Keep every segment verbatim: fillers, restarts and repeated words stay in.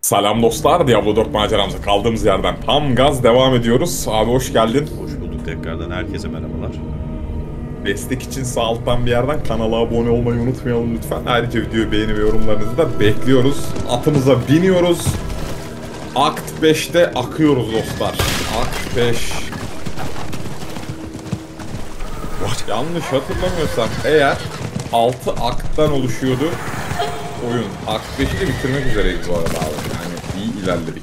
Selam dostlar, Diablo dört maceramıza kaldığımız yerden tam gaz devam ediyoruz. Abi hoş geldin. Hoş bulduk tekrardan, herkese merhabalar. Destek için sağ alttan bir yerden kanala abone olmayı unutmayalım lütfen. Ayrıca videoyu beğeni ve yorumlarınızı da bekliyoruz. Atımıza biniyoruz. Akt beşte akıyoruz dostlar. Akt beş. What? Yanlış hatırlamıyorsam eğer altı akttan oluşuyordu oyun. Akt beşi de bitirmek üzereyiz bu arada abi. Yani iyi ilerledik.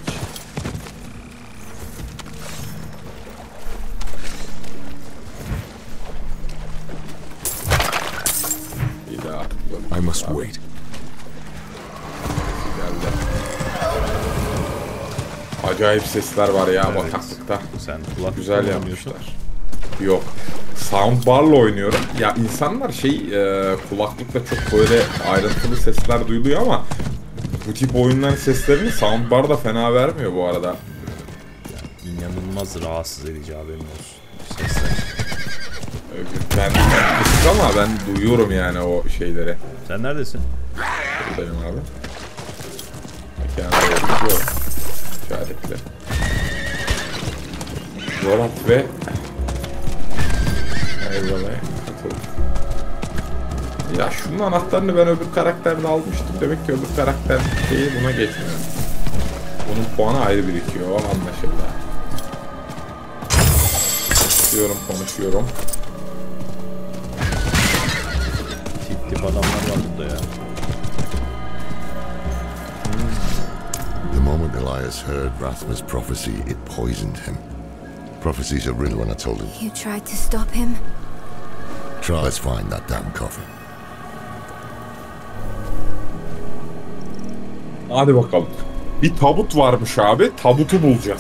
I must wait. Geldi. Acayip sesler var ya Evet. bataklıkta. Sen kulak Güzel yapmışlar. Yok. Soundbar'la oynuyorum. Ya insanlar şey e, kulaklıkla çok böyle ayrıntılı sesler duyuluyor ama bu tip oyunların seslerini soundbar da fena vermiyor bu arada. İnanılmaz rahatsız edici, haberin olsun. Sesler. Ben kısık ama ben duyuyorum yani o şeyleri. Sen neredesin? Buradayım abi. Mekana doğru işaretli. Zorat ve Eyvallah. Ya şunun anahtarını ben öbür karakterde almıştım. Demek ki öbür karakter şeyi buna geçmiyor. Onun puanı ayrı birikiyor. O anlaşıldı. Konuşuyorum, konuşuyorum. Tip tip adamlar var burada ya. The moment Elias heard Rathma's prophecy, it poisoned him. Prophecies are real when I told him. You tried to stop him? Try, let's find that damn coffin. Hadi bakalım. Bir tabut varmış abi. Tabutu bulacağız.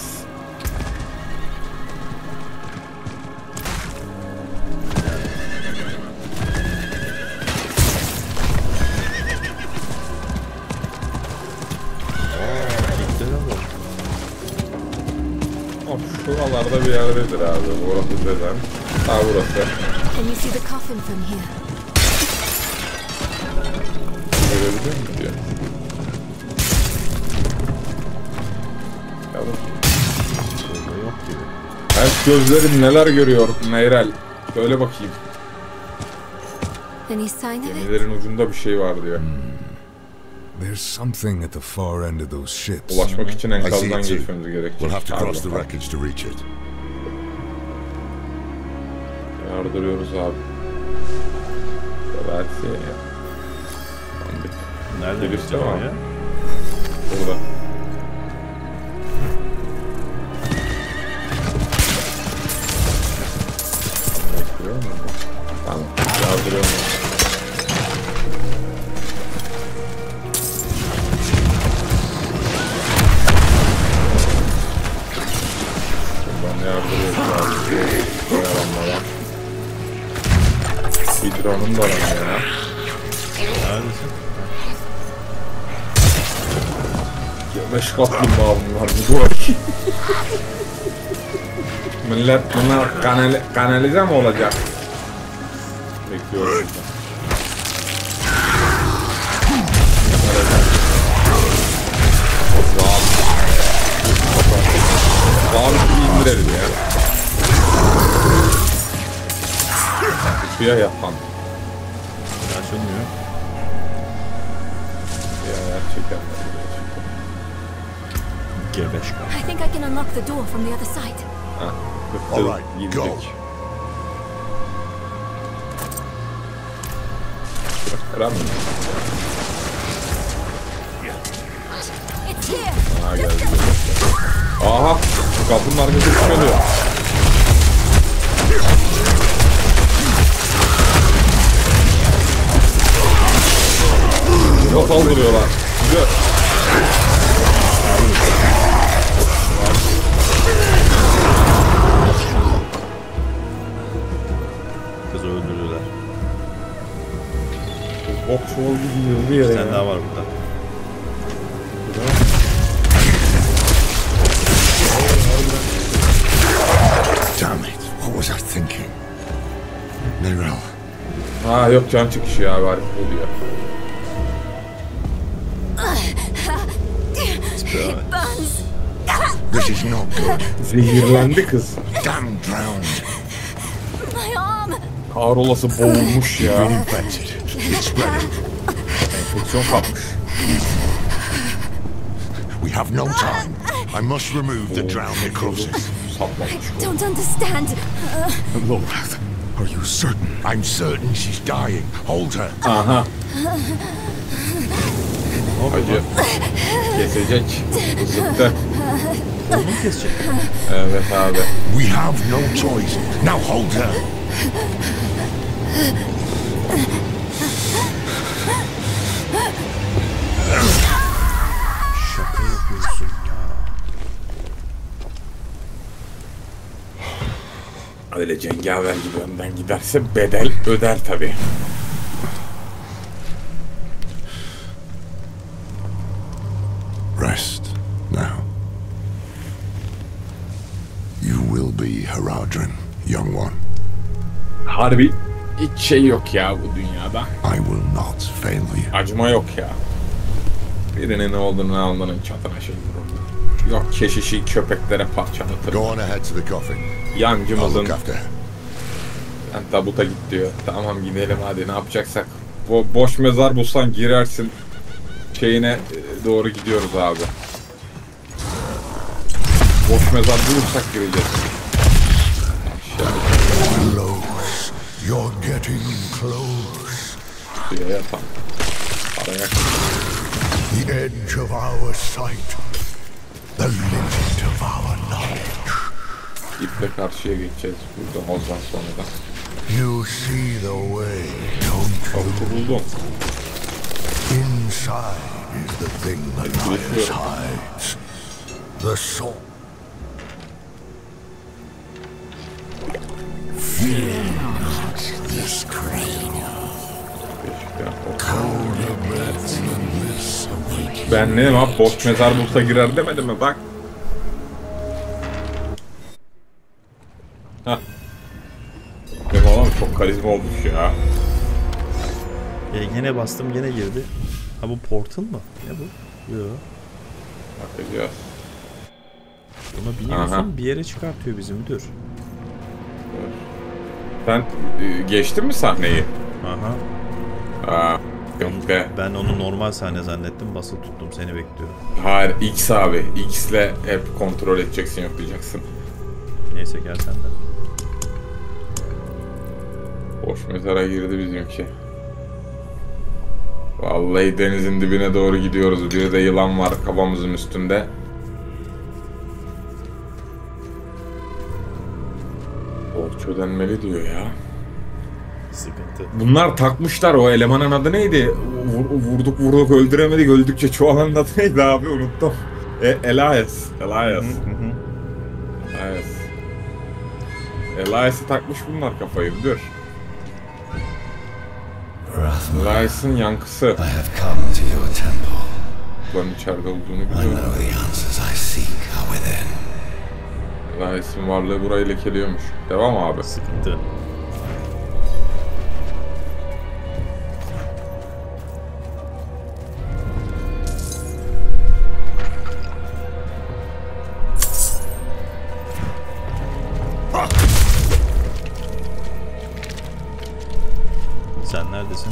Şuralarda bir yerdedir abi. Burası dedem. Ha burası. Can you see the coffin from here? Görebiliyor musun diyor. Ya bak. Burada yok gibi. Evet, gözlerim neler görüyor Meyrel. Söyle bakayım. Any sign of it? Gemilerin ucunda bir şey var diyor. There's something at the far end of those ships. Ulaşmak için I see enkazdan it too. geçmemiz gerekecek. We'll have to Hadi cross the bakalım. wreckage to reach it. Yardırıyoruz abi. Severse. Andık. Nerede Gelirse geçeceğim ama. ya? Burada. Bekliyor mu? Tamam. Yardırıyorum. Buradan yardırıyoruz abi. Koyalanmadan. Hidron'un da var ya. Neredesin? Beş kaplumbağa bunlar bu doğru. Millet bunlar kanal kanalize mi olacak? Bekliyorum. Zabit bir indirelim ya. Suya yapan. Açılmıyor. Ya ya çekerler. Gebeş kal. I think I can unlock the door from the other side. Ha, All bıktı, right, go. gidecek. Kırar mı? It's here! Ha geldi. Aha! Kapının arkası çıkıyor. Buna saldırıyorlar. Güzel. Kızı öldürdüler. Bok çuval gibi bir yere Bir tane ya. daha var burada. Damn it, what was I thinking? Neyrel. Ha yok can çıkışı ya, harika oluyor. sir. Burns! This is not good. Zehirlendi kız. Damn drowned. My arm! Kahrolası boğulmuş ya. Been infected. It's spreading. Enfeksiyon kapmış. We have no time. I must remove the drowned necrosis. Sapmamış. Don't understand. Uh, Lolath, are you certain? I'm certain she's dying. Hold her. Aha. Acı. Kesecek. Isıttı. Onu mu kesecek? Evet abi. We have no choice. Now hold her. Şaka yapıyorsun ya. Öyle cengaver gibi önden giderse bedel öder tabi. Rest now. You will be Haradrim, young one. Harbi hiç şey yok ya bu dünyada. I will not fail you. Acıma yok ya. Birinin ne olduğunu almanın çatına şey vurur. Yok keşişi köpeklere parçalatır. Go on ahead to the coffin. I'll Yancımızın look after her. ben tabuta git diyor. Tamam gidelim hadi ne yapacaksak. Bo boş mezar bulsan girersin. Şeyine e, doğru gidiyoruz abi. Boş mezar bulursak gireceğiz. Aşağı Close. You're getting close. suya yatan. Araya The edge of our sight. The limit of our knowledge. iple karşıya geçeceğiz. Buradan Ozan sonra da. You see the way, don't you? Tabutu buldum. Inside is the thing that Elias hides. The soul. Fear not this crane. Ben ne abi boş mezar bulsa girer demedim mi bak. Hah. Benim adam çok karizma olmuş ya. Ya gene bastım gene girdi. Ha bu portal mı? Ne bu? Yo. Bakacağız. Buna biniyorsun Aha. bir yere çıkartıyor bizi müdür. Sen e, geçtin mi sahneyi? Aha. Aa, yok be. Ben onu normal sahne zannettim. Basılı tuttum seni bekliyorum. Hayır X abi. X'le hep kontrol edeceksin yoklayacaksın. Neyse gel sen de. Boş mezara girdi bizimki. Vallahi denizin dibine doğru gidiyoruz. Bir de yılan var kafamızın üstünde. Borç ödenmeli diyor ya. Sıkıntı. Bunlar takmışlar o elemanın adı neydi? Vur- vurduk vurduk öldüremedik öldükçe çoğalanın adı neydi abi unuttum. E, Elias. Elias. Elias. Elias'ı takmış bunlar kafayı dur. Elias'ın yankısı. I have come to your temple. Bunların içeride olduğunu I biliyorum. know the answers I seek are within. Elias'ın varlığı burayı lekeliyormuş. Devam abi. Sıkıntı. Sen neredesin?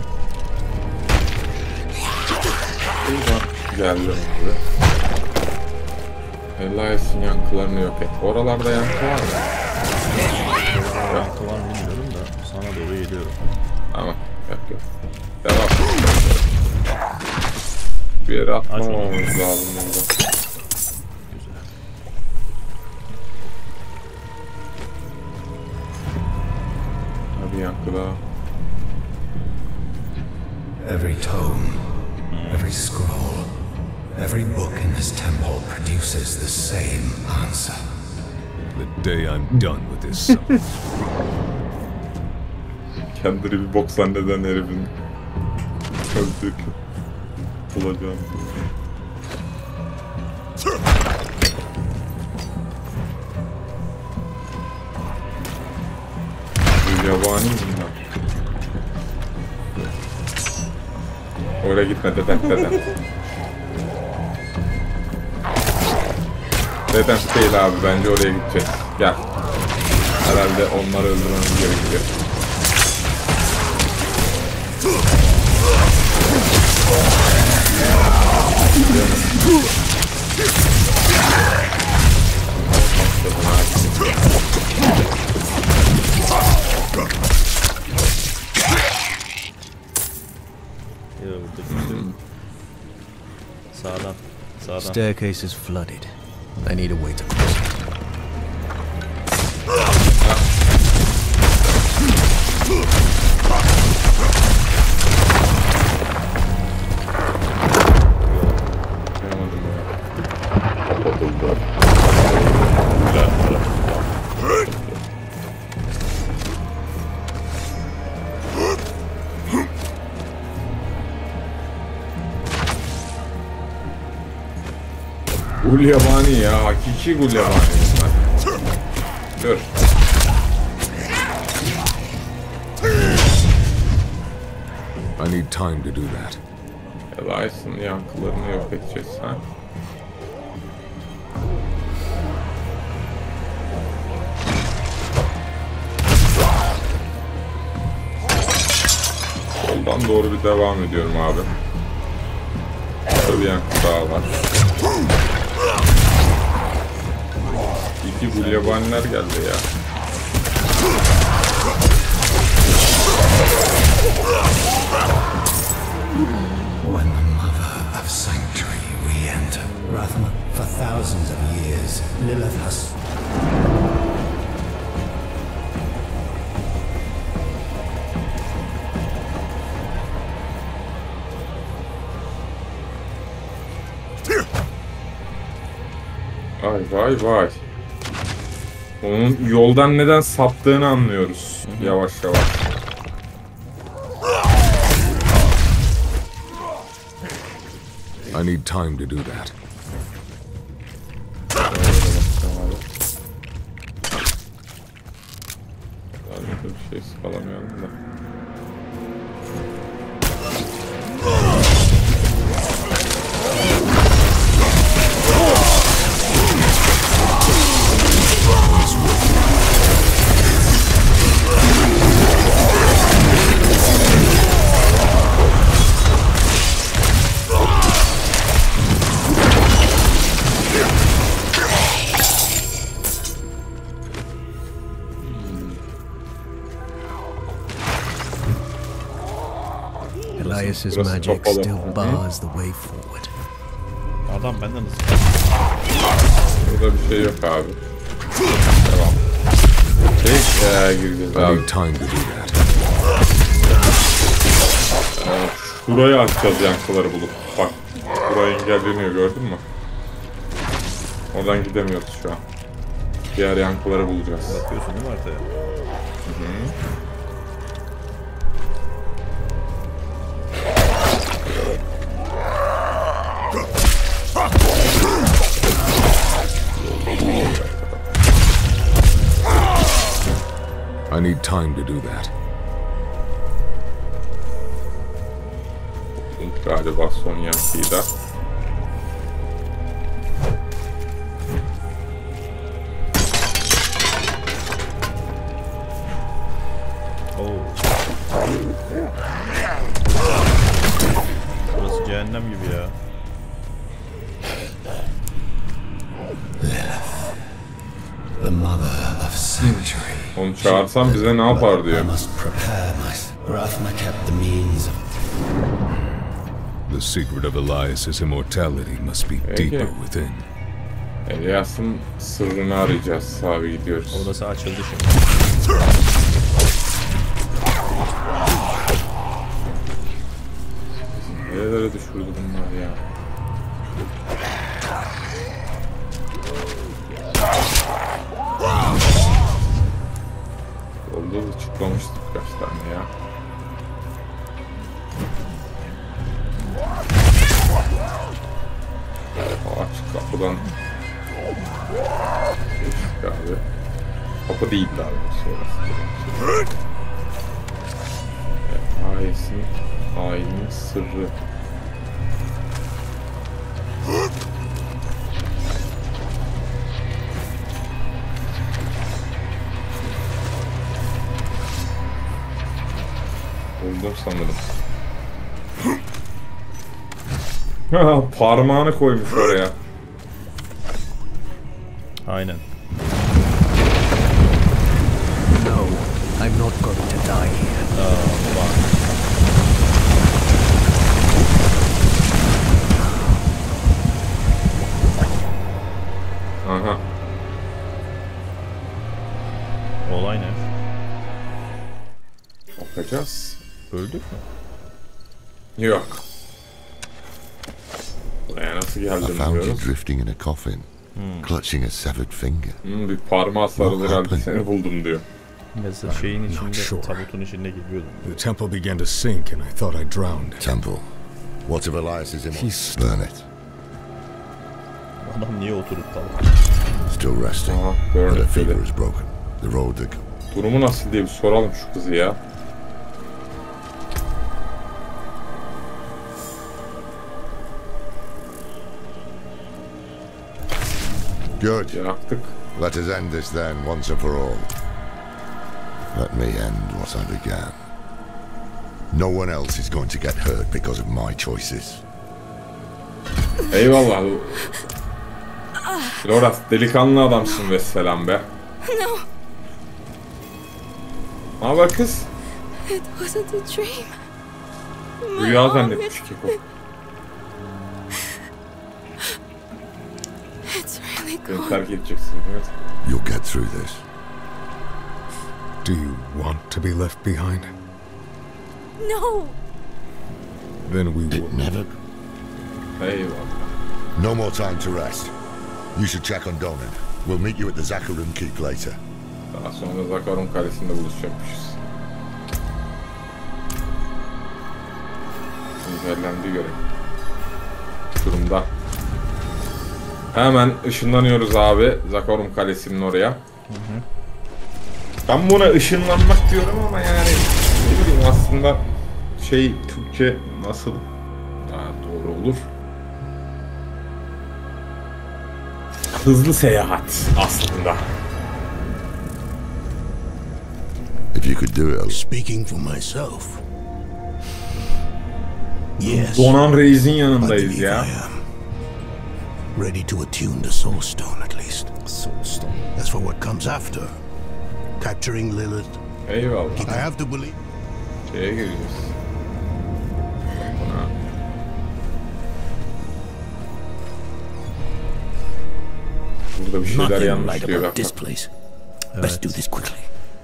Geldim abi. Elias'ın yankılarını yok et. Oralarda yankı var mı? Yankı var mı bilmiyorum da sana doğru geliyorum. Tamam. Yok yok. Devam. Bir yere atlamamamız lazım burada. Güzel. Hadi yankı daha. Every tome, every scroll, every book in this temple produces the same answer. The day I'm done with this summon. Kendini bir bok zanneden herifin öldük. Bulacağım. Bir yabani bunlar. Oraya gitme deden deden. Redens değil abi, bence oraya gideceğiz. Gel. Herhalde onları öldürmemiz gerekiyor. Sağdan. Sağdan. Staircase is flooded. I need a way to cross it. Gulyabani ya, hakiki Gulyabani bunlar. Dur. I need time to do that. Elias'ın yankılarını yok edeceğiz ha. Soldan doğru bir devam ediyorum abi. Burada bir yankı daha var. İki Gulyabaniler geldi ya. When the mother of sanctuary re-enter Rathma, for thousands of years, Lilith has... Vay vay vay. Onun yoldan neden saptığını anlıyoruz. Hı-hı. Yavaş yavaş. I need time to do that. Bir şey sıkalamayalım da. Elias's magic still bars the way forward. Adam benden hızlı. Burada bir şey yok abi. Devam. Şey ee, gireceğiz I abi. need time to do that. Ee, şurayı açacağız yankıları bulup. Bak. Burayı engelleniyor, gördün mü? Oradan gidemiyoruz şu an. Diğer yankıları bulacağız. Bakıyorsun değil mi haritaya? Hı-hı. I need time to do that. Galiba son yankıyı da. Burası cehennem gibi ya. The mother of sanctuary. Onu çağırsam bize ne yapar diyor. I must prepare my... Rathma kept the means of... The secret of Elias's immortality must be Peki. deeper within. Elias'ın sırrını arayacağız. Abi gidiyoruz. Orası açıldı şimdi. Nerelere düşürdü bunlar ya? Yolda da çıklamıştık kaç tane ya. Aç kapıdan. Geçtik abi. Kapı değil abi. Sonrası. Ailesin, ailenin sırrı. buldum sanırım. Parmağını koymuş oraya. Aynen. No, I'm not going to die here. Aa, bak. Aha. Olay ne? Bakacağız. Öldük mü? Yok. Buraya nasıl I geldim found you bilmiyoruz. drifting in a coffin, clutching a severed finger. Hmm, bir parmağı sarılır herhalde seni buldum diyor. Mesela şeyin not içinde, sure. tabutun içinde geliyordum. The temple began to sink and I thought I drowned. Temple. What of Elias's immortality? He's Burn it. Adam niye oturup kaldı? Still resting. Aha, But her burn fever dedi. is broken. The road to... Durumu nasıl diye bir soralım şu kızı ya. Good. Yaktık. Let us end this then, once and for all. Let me end what I began. No one else is going to get hurt because of my choices. Eyvallah. Loras delikanlı adamsın vesselam be. No, Ne haber kız? it wasn't a dream. My Rüya arm zannetmiş is- Keko. It's really Beni cold. terk edeceksin evet. You'll get through this. Do you want to be left behind? No, Then we will. It never... Eyvallah. No more time to rest. You should check on Donan. We'll meet you at the Zakharum Keep later. Daha sonra Zakarum Kalesi'nde buluşacakmışız. Güncellendi görev. Durumda. Hemen ışınlanıyoruz abi Zakarum Kalesi'nin oraya. Hı hı. Ben buna ışınlanmak diyorum ama yani ne bileyim aslında şey Türkçe nasıl daha doğru olur? Hızlı seyahat aslında. If you could do it... Speaking for myself. Yes, Donan Reis'in I yanındayız believe ya. I am. Ready to attune the Soul Stone at least. Soulstone. As for what comes after, capturing Lilith, Eyvallah. I have to believe. Şeye gireceğiz. Buna. Burada bir şeyler Nothing yanlış right diyor about bak. this place. Best do this quickly.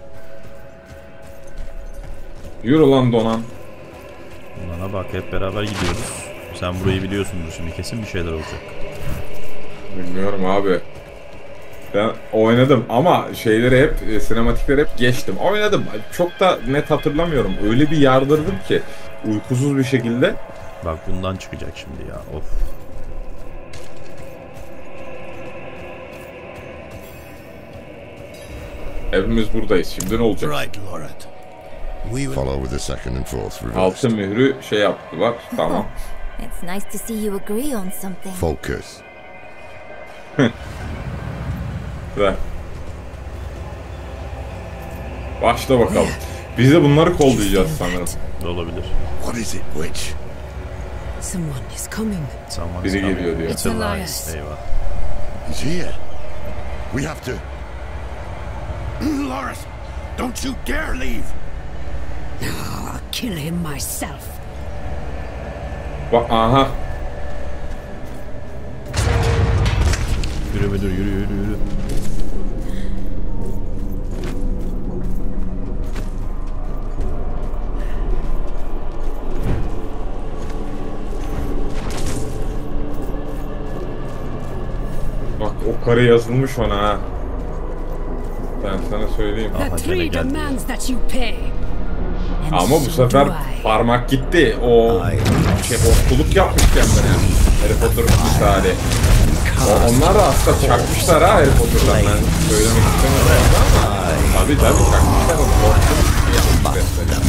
Yürü lan Donan. Bana bak hep beraber gidiyoruz. Sen burayı biliyorsundur şimdi kesin bir şeyler olacak. Bilmiyorum abi. Ben oynadım ama şeyleri hep, e, sinematikleri hep geçtim. Oynadım. Çok da net hatırlamıyorum. Öyle bir yardırdım ki uykusuz bir şekilde. Bak bundan çıkacak şimdi ya. Of. Hepimiz buradayız. Şimdi ne olacak? Right, Loret. We will. Follow with the second and fourth reversed. Altın mührü şey yaptılar. Tamam. it's nice to see you agree on something. Focus. Güzel. Başla bakalım. Biz de bunları kollayacağız sanırım. Olabilir. What is it, witch? Someone is coming. Someone Biri geliyor diyor. It's Elias. Eyvah. He's here. We have to... Loret, don't you dare leave. I'll kill him myself. Bak aha. Yürü müdür yürü yürü yürü. Bak o karı yazılmış ona ha. Ben sana söyleyeyim. Aha, The gene tree geldi. demands that you pay. And Ama bu so sefer do I. parmak gitti. O şey hortkuluk yapmış kendine. Harry Potter'ın misali. O, onlar da aslında çakmışlar ha Harry Potter'dan. Ben söylemek istemiyorum ama. Tabii tabii çakmışlar onu. Hortkuluk yapmış resmen.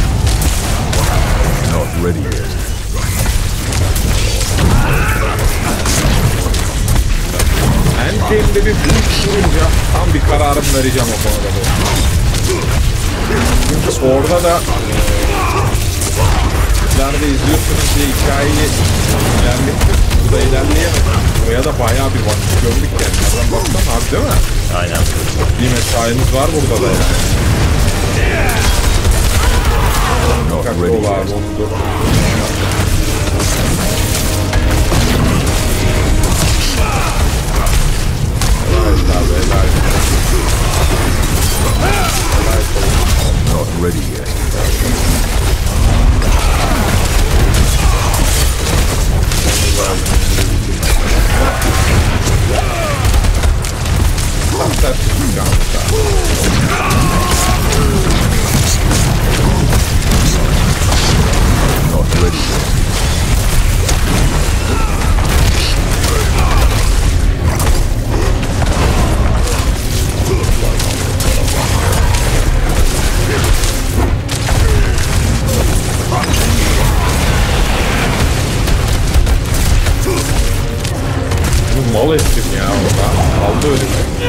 Not ready yet. kararımı vereceğim o konuda. Çünkü orada da sizlerde izliyorsunuz diye hikayeyi ilerlettik. Bu da ilerleyemedik. Buraya da bayağı bir vakit gördük yani. Nereden baksan abi değil mi? Aynen. Bir mesaimiz var burada da yani. Dikkatli ol abi, onu dur. Not ready yet. Not ready yet. Mal ettim ya orada. Aldı öyle.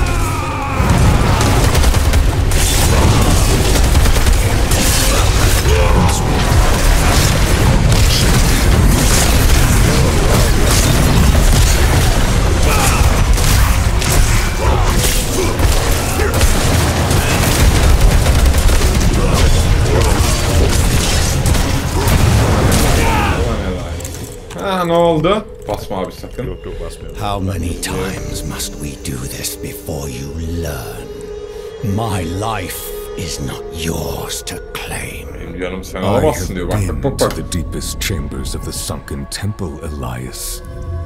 Ha, ne oldu? Basma abi sakın. Yok yok basmıyorum. How many times must we do this before you learn? My life is not yours to claim. Benim canım sen I alamazsın have diyor. Bak been bak to bak. the deepest chambers of the sunken temple, Elias.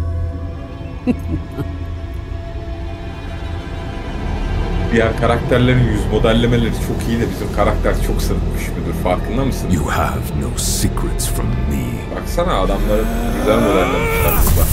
Diğer karakterlerin yüz modellemeleri çok iyi de bizim karakter çok sırıtmış müdür, farkında mısın? You have no secrets from me. Baksana adamları güzel modellemişler burada.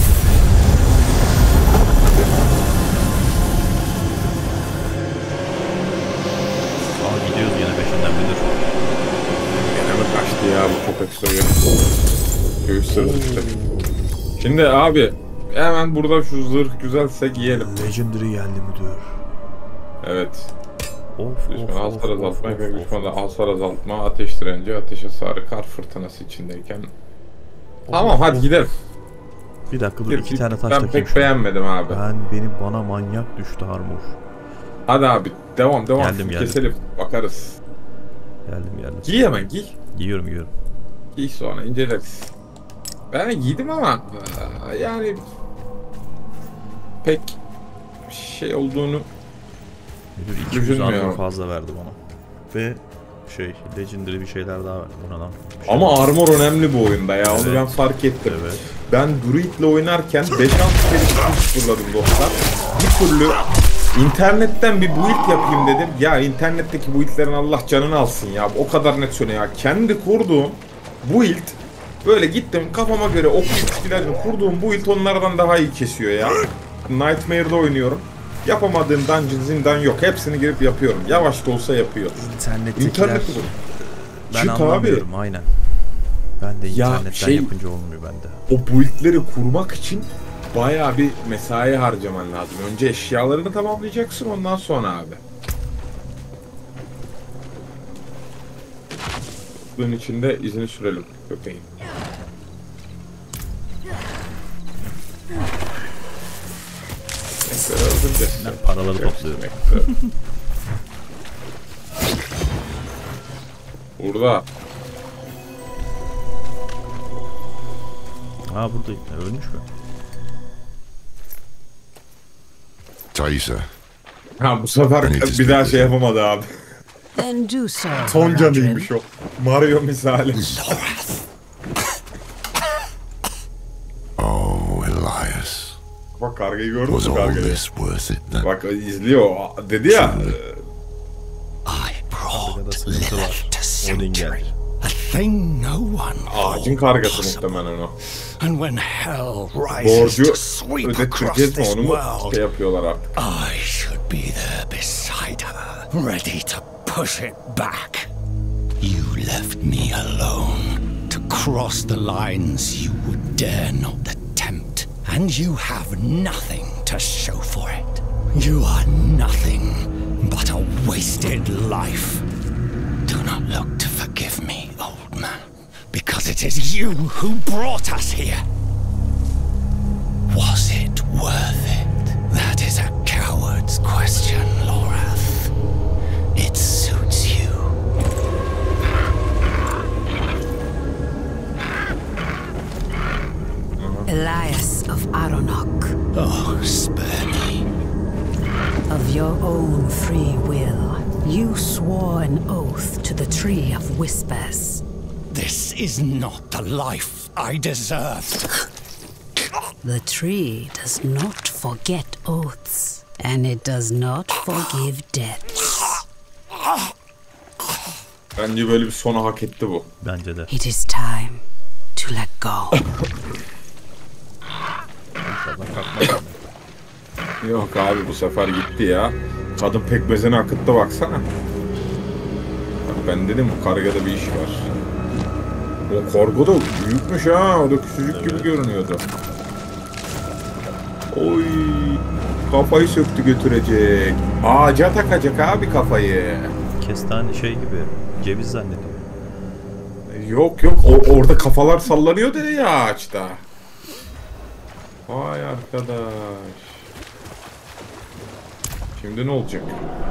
Aa gidiyoruz yine peşinden müdür. Gene mi kaçtı ya bu köpek soyu? Göğüs sırıtmıştı. Şimdi abi hemen burada şu zırh güzelse giyelim. Legendary geldi müdür. Evet. Of Düşman of hasar of azaltma, of efekt of. düşmanda hasar azaltma, ateş direnci, ateş hasarı, kar fırtınası içindeyken. Tamam hadi gidelim. Bir dakika dur Gir, iki gir. tane taş Ben takayım pek şuna. beğenmedim abi. Ben beni bana manyak düştü Harmur. Hadi abi devam devam. Geldim, geldim. Keselim bakarız. Geldim geldim. Giy hemen giy. Giyiyorum giyiyorum. Giy sonra inceleriz. Ben giydim ama yani pek şey olduğunu Müdür iki yüz Düşünmüyorum. armor fazla verdi bana. Ve şey legendary bir şeyler daha verdi buna lan. Bir şey ama var. armor önemli bu oyunda ya, onu Evet. ben fark ettim. Evet. Ben Druid'le oynarken beş altı kere fırladım dostlar. Bir türlü internetten bir build yapayım dedim. Ya internetteki build'lerin Allah canını alsın ya. O kadar net söyle ya. Kendi kurduğum build böyle gittim kafama göre okuyup filan kurduğum build onlardan daha iyi kesiyor ya. Nightmare'da oynuyorum. Yapamadığım dungeon zindan yok. Hepsini girip yapıyorum. Yavaş da olsa yapıyor. İnternettekiler İnternet ben Çıt abi. anlamıyorum aynen. Ben de Ya internetten şey- yapınca olmuyor bende. O build'leri kurmak için bayağı bir mesai harcaman lazım. Önce eşyalarını tamamlayacaksın, ondan sonra abi. Bunun içinde izini sürelim köpeğin. Ekleri öldüreceğiz. Ben paraları topluyorum. Burada. Aa burada ölmüş mü? Taisa, Ha bu sefer Ben hiç bir daha istemedim. şey yapamadı abi. Then do so. Son Haradrim. canıymış o. Mario misali. oh Elias, Bak kargayı gördün was mü all kargayı? this worth it then? Bak izliyor. Dedi ya. I brought Arkada sıkıntı var. Lilith to Odin Sanctuary, geldi. a thing no one Ağacın thought kargası possible. muhtemelen o. And when hell rises Borcu to sweep across ödettireceğiz mi this onu mu world, şey yapıyorlar artık. I should be there beside her, ready to push it back. You left me alone to cross the lines you would dare not attempt, and you have nothing to show for it. You are nothing but a wasted life. Do not look to forgive me, old man, because it is you who brought us here. Was it worth it? That is a coward's question, Lorath. It suits you. Elias of Aronok. Oh, spare me. Of your own free will, you swore an oath to the Tree of Whispers. This is not the life I deserved. The tree does not forget oaths, and it does not forgive debts. Bence böyle bir sonu hak etti bu. Bence de. It is time to let go. Yok abi bu sefer gitti ya. Kadın pekmezini akıttı baksana. Bak ben dedim bu kargada bir iş var. O kargo da büyükmüş ha. O da küçücük gibi görünüyordu. Oy. Kafayı söktü götürecek. Ağaca takacak abi kafayı. Kestane şey gibi. Ceviz zannediyor. Yok yok o, orada kafalar sallanıyordu ya ağaçta. Vay arkadaş. Şimdi ne olacak?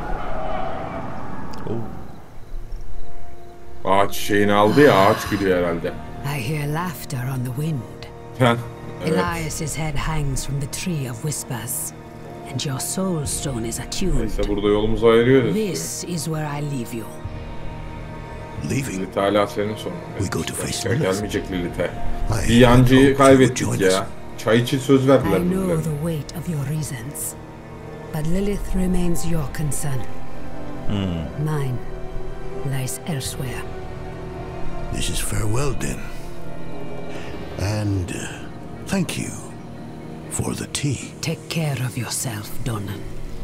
Oh. Ağaç şeyini aldı ya, ağaç gülüyor herhalde. I hear laughter on the wind. Heh, evet. Elias's head hangs from the Tree of Whispers, and your soul stone is attuned. Neyse burada yolumuzu ayırıyoruz. This is where I leave you. Leaving? Lilith hala senin sonun. We go to face Ya, Lilith. gelmeyecek Lilith'e. I Bir yancıyı hope you kaybettik join ya. us. Çay için söz verdiler I know birbirlerine. the weight of your reasons, but Lilith remains your concern. Mine lies elsewhere. This is farewell then. And uh, thank you for the tea. Take care of yourself, Donan.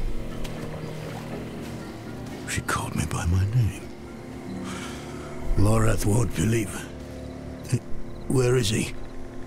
She called me by my name. Lorath won't believe. Where is he?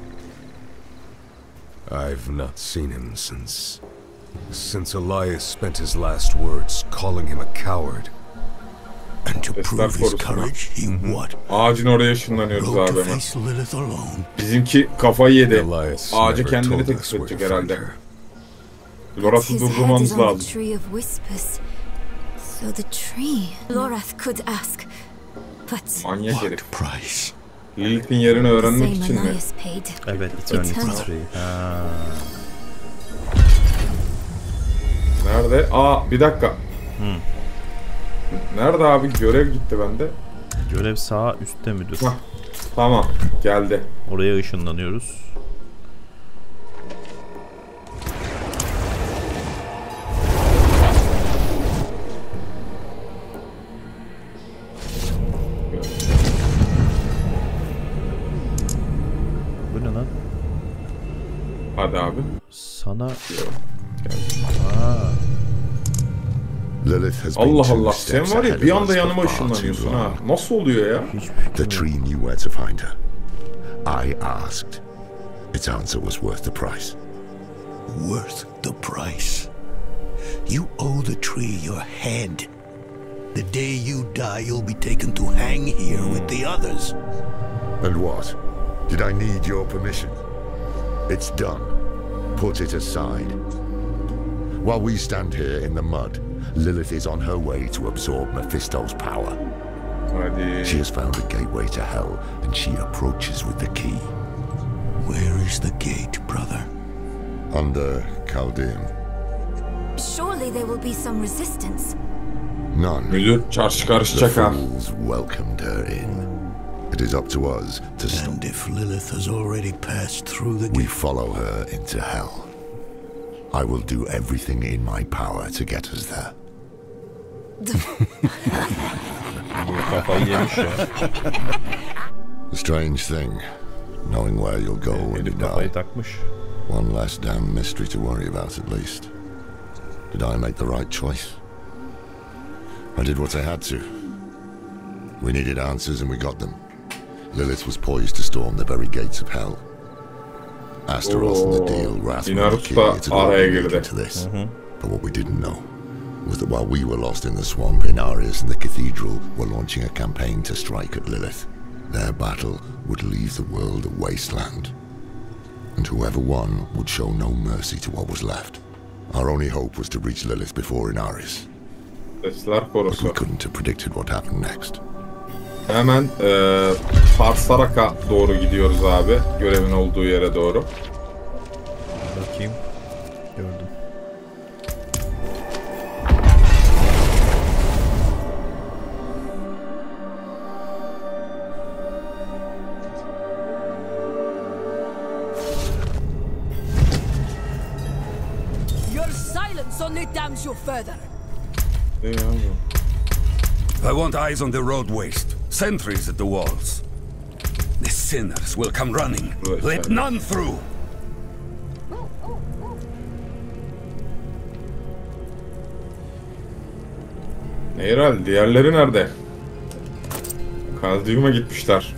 I've not seen him since... since Elias spent his last words calling him a coward. And to Sesler prove his korusuna. courage, he what? Ağacın oraya ışınlanıyoruz Rode abi to hemen. face Lilith alone. Bizimki kafayı yedi. Elias Ağacı never kendini told tek us where to tutacak find herhalde. her. Lorath'ı His head is durdurmamız on the lazım. Tree of Whispers. So the tree. Lorath could ask, but Manyak What herif. price? Lilith'in yerini the öğrenmek same için mi? Elias paid. Evet, Eternity Eternal. Tree. Ha. Nerede? Aa bir dakika. Nerede abi? Görev gitti bende. Görev sağ üstte müdür? Hah. Tamam. Geldi. Oraya ışınlanıyoruz. Bu ne lan? Hadi abi. Sana... Lilith has been Allah two Allah. Sen steps var ya ahead bir of anda us yanıma for far too ışınlanıyorsun ha. long. Nasıl oluyor ya? Hiç The fikrim tree yok. knew where to find her. I asked. Its answer was worth the price. Worth the price. You owe the tree your head. The day you die, you'll be taken to hang here with the others. And what? Did I need your permission? It's done. Put it aside. While we stand here in the mud, Lilith is on her way to absorb Mephisto's power. Hadi. She has found a gateway to hell, and she approaches with the key. Where is the gate, brother? Under Chaldean. Surely there will be some resistance. None. Müdür çarşı The karışacak ha. fools welcomed her in. It is up to us to stop. And if Lilith has already passed through the We gate, follow her into hell. I will do everything in my power to get us there. Bu kafayı yemiş ya. A strange thing, knowing where you'll go when you Herif kafayı die. takmış. One less damn mystery to worry about at least. Did I make the right choice? I did what I had to. We needed answers and we got them. Lilith was poised to storm the very gates of hell. Astaroth and the deal, Wrath were the Inaros key da to araya leading girdi. into this. But what we didn't know was that while we were lost in the swamp, Inarius and the Cathedral were launching a campaign to strike at Lilith. Their battle would leave the world a wasteland, and whoever won would show no mercy to what was left. Our only hope was to reach Lilith before Inarius. Sesler But we korusu. couldn't have predicted what happened next. Hemen e, Parsaraka doğru gidiyoruz abi. Görevin olduğu yere doğru. Bakayım. Gördüm. Your silence only damns you further. Ne ya bu? I want eyes on the road waste. Sentries at the walls. The sinners will come running. Right, Let right. none through. Herhalde diğerleri nerede? Kazdium'a gitmişler.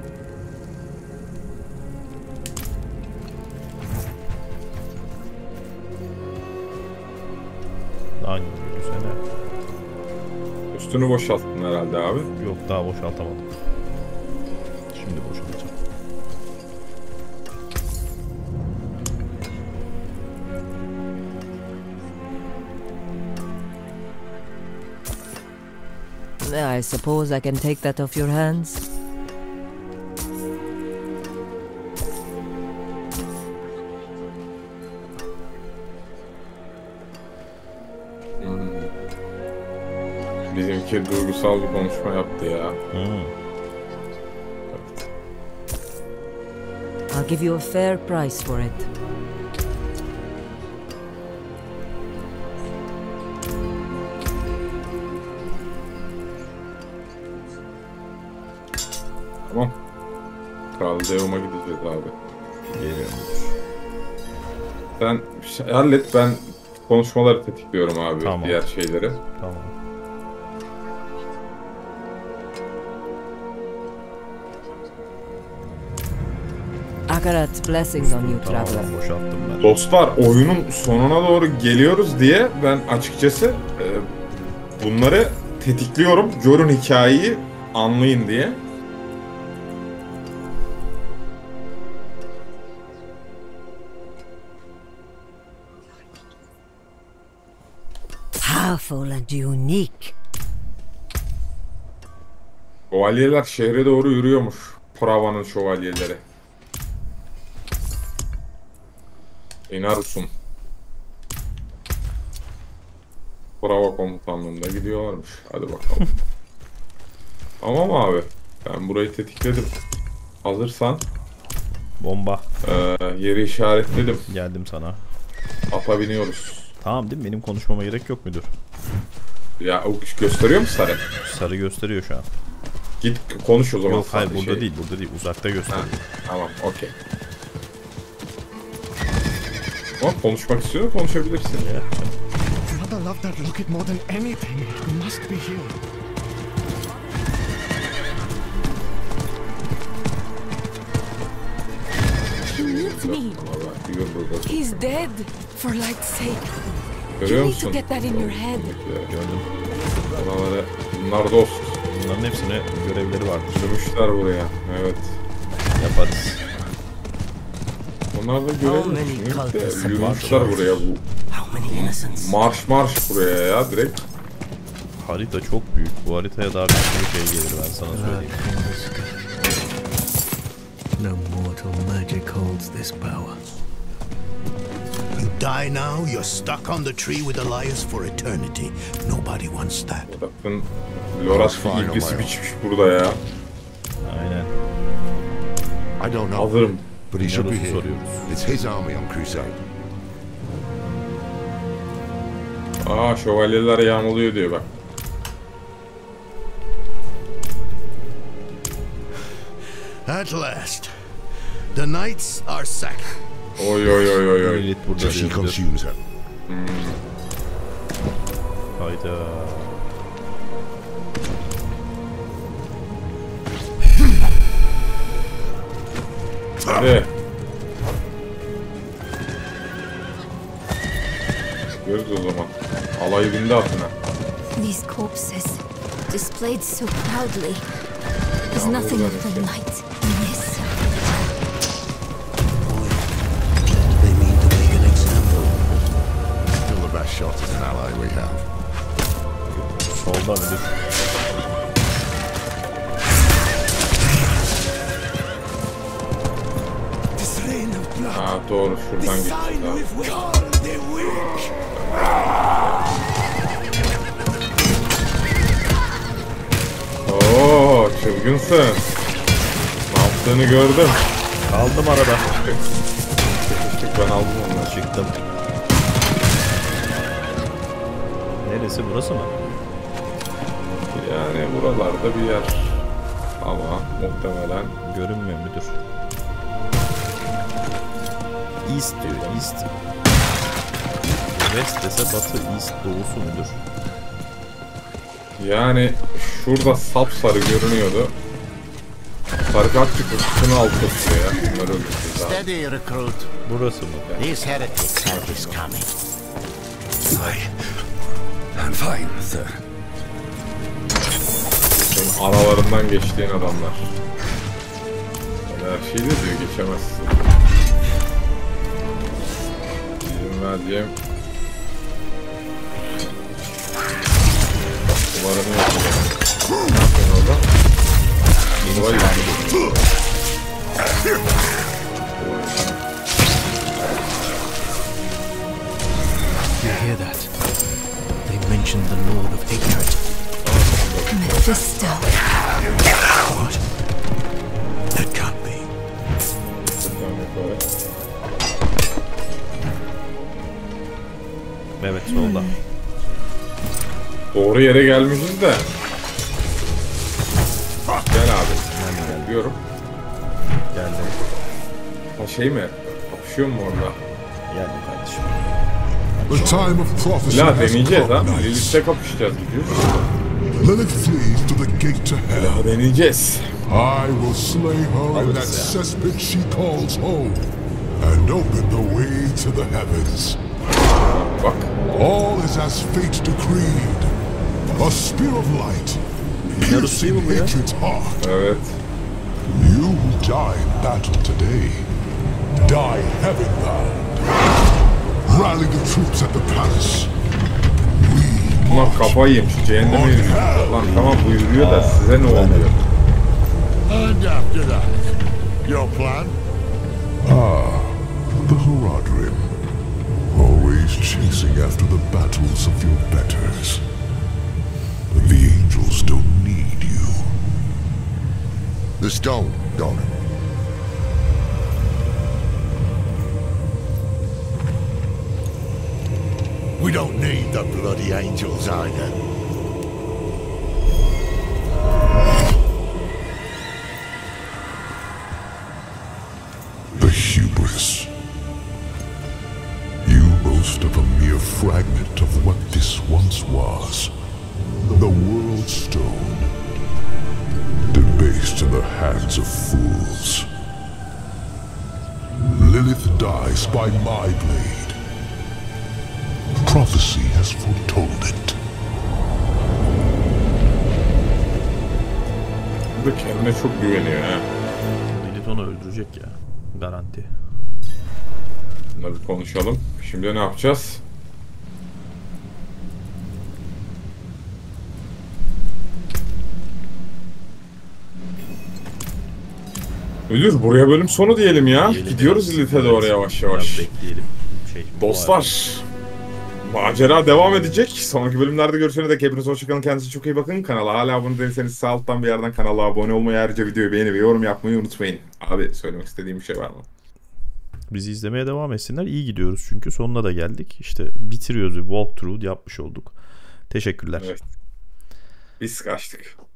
Hangi yürüsene? Üstünü boşalttın herhalde abi. Yok daha boşaltamadım. Şimdi boşaltacağım. I suppose I can take that off your hands. Bizimki duygusal bir konuşma yaptı ya. Hmm. I'll give you a fair price for it. Tamam. Kaldeum'a gideceğiz abi. Geliyorum. Sen şey hallet, ben konuşmaları tetikliyorum abi. Tamam. Diğer şeyleri. Tamam. Akarat's blessings on you, traveler. Tamam, boşalttım ben. Dostlar, oyunun sonuna doğru geliyoruz diye ben açıkçası e, bunları tetikliyorum. Görün hikayeyi, anlayın diye. Powerful and unique. Şövalyeler şehre doğru yürüyormuş. Prava'nın şövalyeleri. Inarus'un Prava komutanlığında gidiyorlarmış. Hadi bakalım. Tamam abi. Ben burayı tetikledim. Hazırsan Bomba. e, yeri işaretledim. Geldim sana. Ata biniyoruz. Tamam değil mi? Benim konuşmama gerek yok müdür? Ya o gösteriyor mu sarı? Sarı gösteriyor şu an. Git konuş o zaman. Yok hayır sarı burada şey. değil, burada değil. Uzakta Ha, gösteriyor. tamam, okey. Ama konuşmak istiyor, konuşabilirsin. Ya. Brother loved that locket more than anything. We must be here. He needs me. Vallahi bir burada. He's dead. For light's sake. Görüyor You need to musun? get that in your head. Gördüm. Buraları, bunlar dost. Bunların hepsine görevleri vardır. Sürmüşler buraya. Evet. Yaparız. Bunlar da How görev many düşünüp de cultists have yürümüşler marched? buraya bu. How many innocents? Marş marş buraya ya direkt. Harita çok büyük. Bu haritaya daha bir sürü şey gelir ben sana söyleyeyim. No mortal magic holds this power. You die now, you're stuck on the tree with Elias for eternity. Nobody wants that. Bakın Loras ilgisi biçmiş burada ya. Aynen. I don't know, Hazırım. but he should be Yaros'u here. soruyoruz. It's his army on crusade. Aa, şövalyeler yağmalıyor diyor bak. At last, the knights are sacked. Oy oy oy oy oy. Millet burada So she diyor. consumes her. Hayda. Hadi. Görürüz o zaman. bindi atına. These corpses, displayed so proudly. There's nothing of the light in this. They mean to make an example. Still the best shot as an ally we have. Solda müdür? Ha doğru, şuradan gideceğiz abi. Oo, çılgınsın. Ne yaptığını gördüm. Kaldım arada. Çıktık, ben aldım onu. Çıktım. Neresi, burası mı? Yani buralarda bir yer. Ama muhtemelen görünmüyor müdür? East diyor, East. West dese batı, East doğusu mudur? Yani şurada sapsarı görünüyordu. Tarikat çıkışını alt tutuyor ya. Bunları öldürdük abi. Steady, recruit. Burası mı? These heretics have this coming. I... I'm fine, sir. Senin aralarından geçtiğin adamlar. Her şeyi de diyor, geçemezsin. İzin vereceğim. Umarım yapacağım. Ne yapıyorsun orada? Duvar yapıyor. You hear that? They mentioned the Lord of Hatred. Mephisto. What? That can't be. Evet, solda. Doğru yere gelmişiz de. Gel abi. Ben gel diyorum. Geldim. Ha şey mi? Kapışıyor mu orada? Geldim kardeşim. The time of prophecy La has deneyeceğiz ha. come, Lilith'le kapışacağız, gidiyoruz. Lilith flees to the gate to hell. La deneyeceğiz. I will slay her in that cesspit she calls home, and open the way to the heavens. Bak. All is as fate decreed. A spear of light, piercing hatred's heart. Evet. You who die in battle today, die heaven-bound. Rally the troops at the palace. Bunlar kafayı yemiş. Cehenneme yürüyor. Lan tamam buyuruyor da size ne oluyor? And after that, your plan? Ah, the Horadrim. Always chasing after the battles of your betters. The angels don't need you. The stone, don't it? We don't need the bloody angels either. The hubris. You boast of a mere fragment of what this once was. The World Stone. Debased in the hands of fools. Lilith dies by my blade. Prophecy has foretold it. Bu da kendine çok güveniyor ha. Lilith onu öldürecek ya. Garanti. Bunları bir konuşalım. Şimdi ne yapacağız? Ölür. Buraya bölüm sonu diyelim ya. Diyelim Gidiyoruz biraz, Lilith'e doğru yavaş yavaş. Bekleyelim. Şey, Dostlar. Macera devam edecek. Sonraki bölümlerde görüşene dek hepiniz hoşçakalın. Kendinize çok iyi bakın. Kanala hala abone değilseniz sağ alttan bir yerden kanala abone olmayı, ayrıca videoyu beğeni ve yorum yapmayı unutmayın. Abi söylemek istediğim bir şey var mı? Bizi izlemeye devam etsinler. İyi gidiyoruz çünkü sonuna da geldik. İşte bitiriyoruz. Walkthrough yapmış olduk. Teşekkürler. Evet. Biz kaçtık.